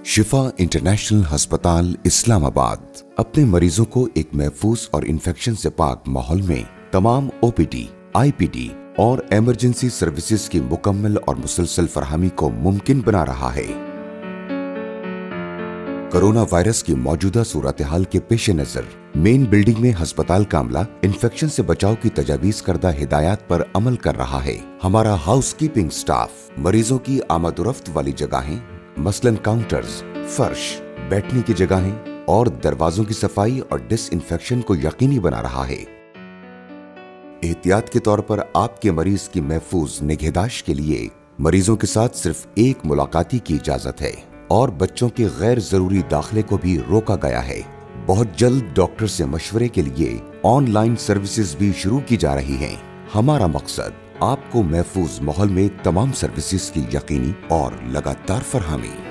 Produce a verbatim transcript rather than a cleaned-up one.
शिफा international अस्पताल इस्लामाबाद अपने मरीजों को एक महफूज और इन्फेक्शन से पाक माहौल में तमाम ओपीडी, आईपीडी और इमरजेंसी सर्विसेज की मुकम्मल और मुसलसल फरहमी को मुमकिन बना रहा है। कोरोना वायरस की मौजूदा सूरत हाल के पेश नजर मेन बिल्डिंग में अस्पताल का अमला इन्फेक्शन से बचाव की तजावीज करदा हिदायत पर अमल कर रहा है। हमारा हाउसकीपिंग स्टाफ मरीजों की आमदोरफ्त वाली जगहें मसलन काउंटर्स, फर्श, बैठने की जगहें और दरवाजों की सफाई और डिसइंफेक्शन को यकीनी बना रहा है। एहतियात के तौर पर आपके मरीज की महफूज निगहदाश्त के लिए मरीजों के साथ सिर्फ एक मुलाकाती की इजाजत है और बच्चों के गैर जरूरी दाखिले को भी रोका गया है। बहुत जल्द डॉक्टर से मशवरे के लिए ऑनलाइन सर्विसेज भी शुरू की जा रही हैं। हमारा मकसद आपको महफूज माहौल में तमाम सर्विसेज की यकीनी और लगातार फरहमी।